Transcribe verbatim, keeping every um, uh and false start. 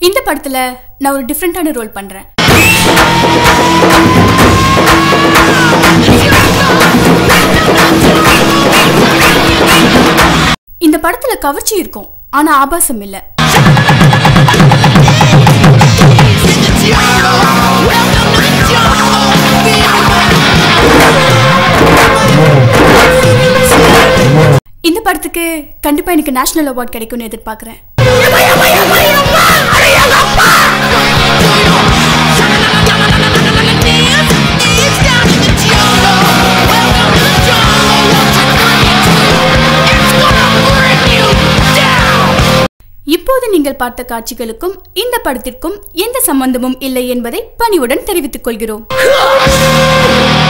இந்த படத்துல நான் ஒரு டிஃபரண்டான ரோல் பண்றேன். இந்த படத்துல கவர்ச்சி இருக்கும், ஆனா ஆபாசம் இல்ல. இந்த படத்துக்கு கண்டிப்பா எனக்கு நேஷனல் அவார்ட் கிடைக்கும்னு எதிர்பார்க்கிறேன். இப்போது நீங்கள் பார்த்த காட்சிகளுக்கும் இந்த படத்திற்கும் எந்த சம்பந்தமும் இல்லை என்பதை பணிவுடன் தெரிவித்துக் கொள்கிறோம்.